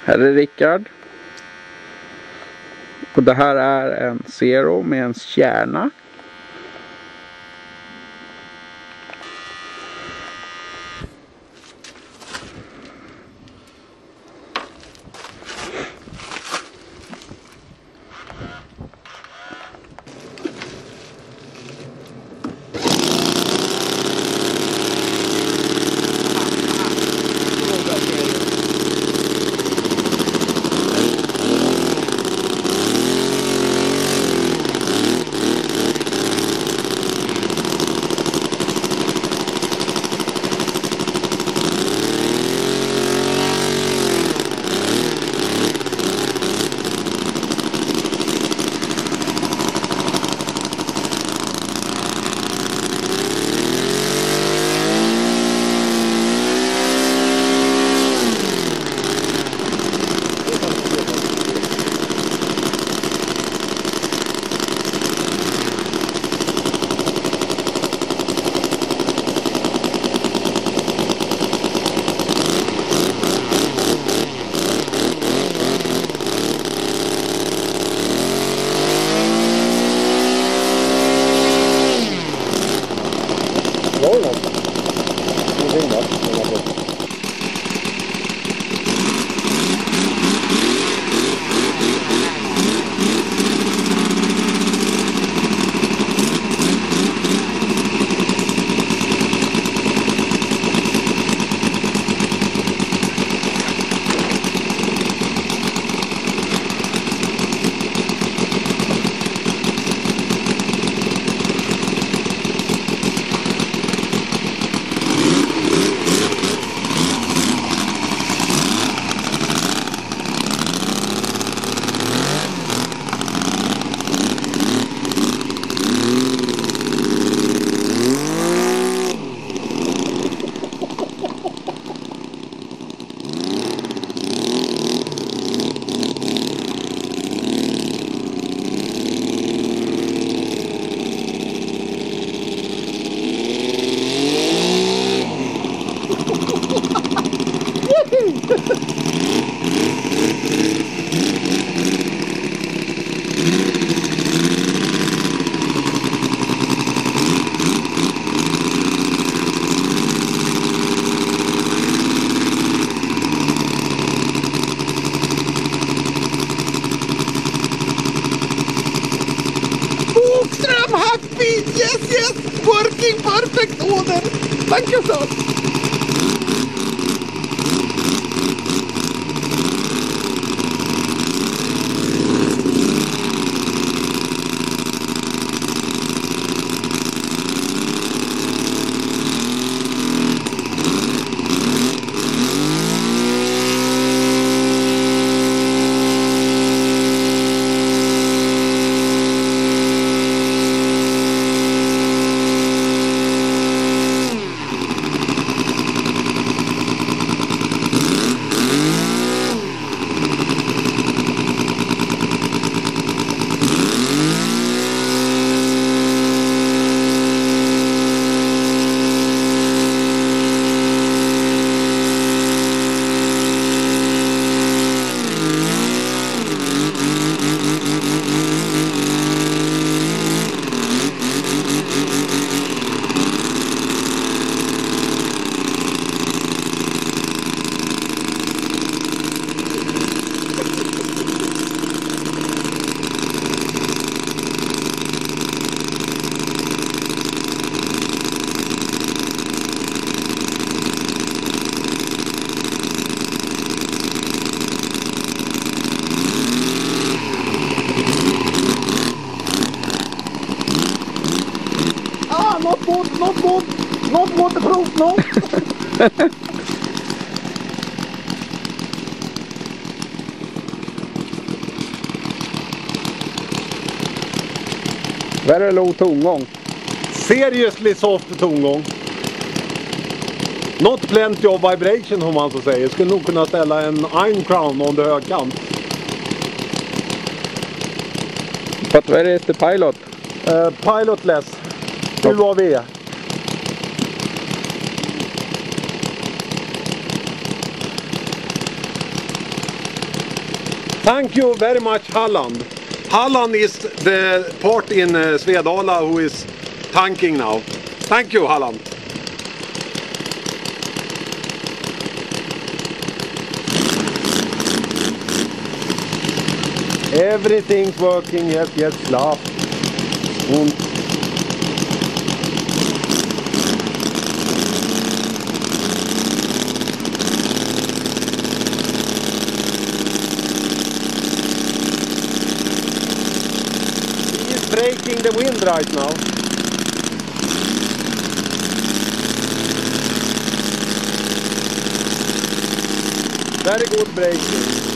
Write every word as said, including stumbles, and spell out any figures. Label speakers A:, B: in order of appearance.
A: Här är Rickard. Och det här är en Zero med en kärna.
B: Yes, yes, working perfect order. Thank you, sir. Not good, not good, not waterproof, no.
A: Very low tongång.
C: Seriously soft tongång. Not plenty of vibration om man så säger. Skulle nog kunna ställa en Iron Crown on the högkant.
A: But where is the pilot?
C: Uh, pilotless. U A V. Thank you very much, Halland. Halland is the part in uh, Svedala who is tanking now. Thank you, Halland. Everything's working, yes, yes, laugh. Und breaking the wind right now. Very good braking.